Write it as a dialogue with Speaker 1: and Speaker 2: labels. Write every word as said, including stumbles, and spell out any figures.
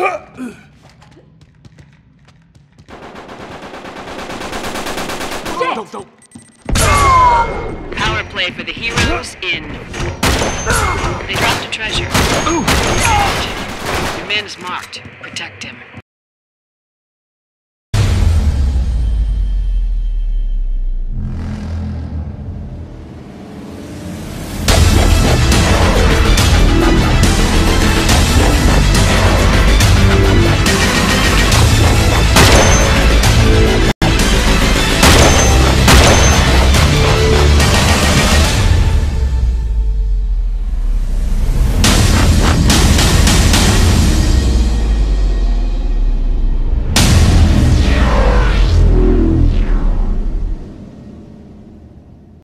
Speaker 1: Don't, don't.
Speaker 2: Power play for the heroes in. They dropped a treasure. Your man is marked. Protect him.